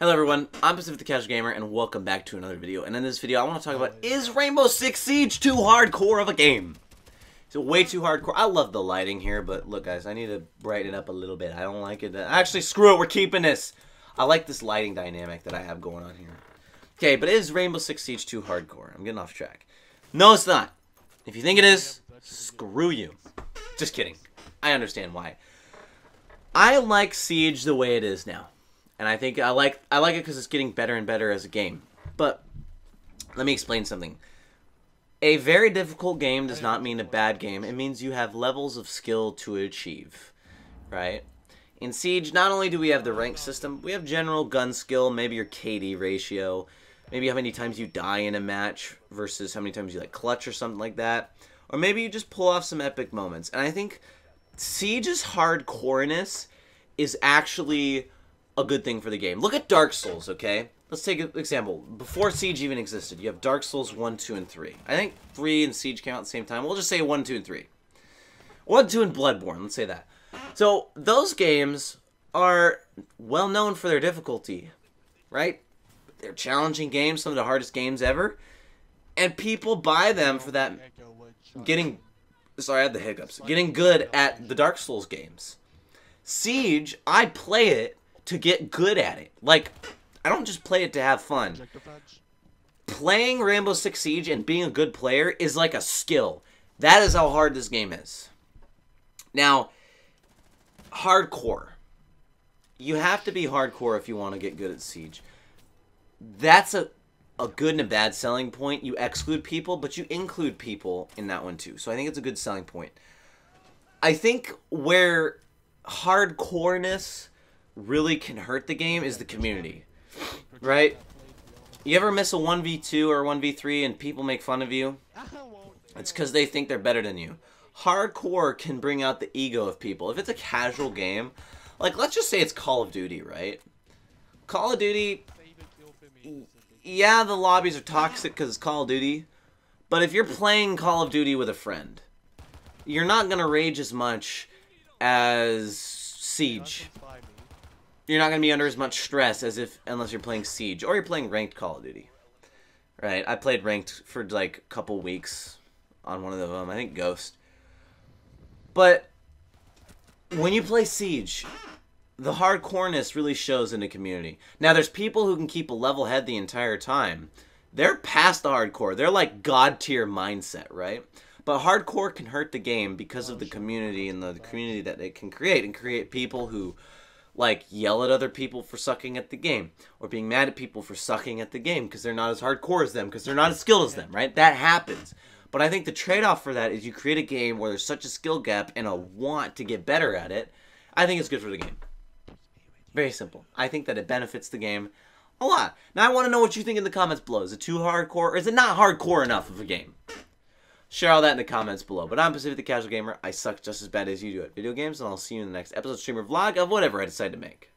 Hello everyone, I'm Pacific the Casual Gamer, and welcome back to another video. And in this video, I want to talk about, is Rainbow Six Siege too hardcore of a game? Is it way too hardcore? I love the lighting here, but look guys, I need to brighten it up a little bit. I don't like it. Actually, screw it, we're keeping this. I like this lighting dynamic that I have going on here. Okay, but is Rainbow Six Siege too hardcore? I'm getting off track. No, it's not. If you think it is, screw you. Just kidding. I understand why. I like Siege the way it is now. And I think I like it because it's getting better and better as a game. But let me explain something. A very difficult game does not mean a bad game. It means you have levels of skill to achieve, right? In Siege, not only do we have the rank system, we have general gun skill, maybe your KD ratio, maybe how many times you die in a match versus how many times you like clutch or something like that. Or maybe you just pull off some epic moments. And I think Siege's hardcoreness is actually a good thing for the game. Look at Dark Souls, okay? Let's take an example. Before Siege even existed, you have Dark Souls 1, 2, and 3. I think 3 and Siege came out at the same time. We'll just say 1, 2, and 3. 1, 2, and Bloodborne. Let's say that. So, those games are well known for their difficulty, right? They're challenging games, some of the hardest games ever. And people buy them for that getting good at the Dark Souls games. Siege, I play it to get good at it. Like, I don't just play it to have fun. Playing Rainbow Six Siege and being a good player is like a skill. That is how hard this game is. Now, hardcore. You have to be hardcore if you want to get good at Siege. That's a good and a bad selling point. You exclude people, but you include people in that one too. So I think it's a good selling point. I think where hardcoreness really can hurt the game is the community, right? You ever miss a 1v2 or 1v3 and people make fun of you? It's because they think they're better than you. Hardcore can bring out the ego of people. If it's a casual game, like let's just say it's Call of Duty, right? Call of Duty, yeah, the lobbies are toxic because it's Call of Duty, but if you're playing Call of Duty with a friend, you're not going to rage as much as Siege. You're not going to be under as much stress unless you're playing Siege or you're playing ranked Call of Duty. Right? I played ranked for like a couple weeks on one of them. I think Ghost. But when you play Siege, the hardcoreness really shows in the community. Now, there's people who can keep a level head the entire time. They're past the hardcore. They're like god tier mindset, right? But hardcore can hurt the game because of the community and the community that it can create, and create people who like yell at other people for sucking at the game, or being mad at people for sucking at the game because they're not as hardcore as them, because they're not as skilled as them, right? That happens. But I think the trade-off for that is you create a game where there's such a skill gap and a want to get better at it. I think it's good for the game. Very simple. I think that it benefits the game a lot. Now I want to know what you think in the comments below. Is it too hardcore, or is it not hardcore enough of a game? Share all that in the comments below. But I'm Pacific the Casual Gamer. I suck just as bad as you do at video games, and I'll see you in the next episode, stream, or vlog of whatever I decide to make.